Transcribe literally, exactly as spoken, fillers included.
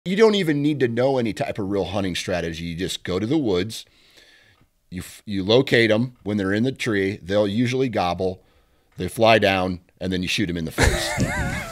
You don't even need to know any type of real hunting strategy. You just go to the woods. You, you locate them when they're in the tree. They'll usually gobble. They fly down, and then you shoot them in the face.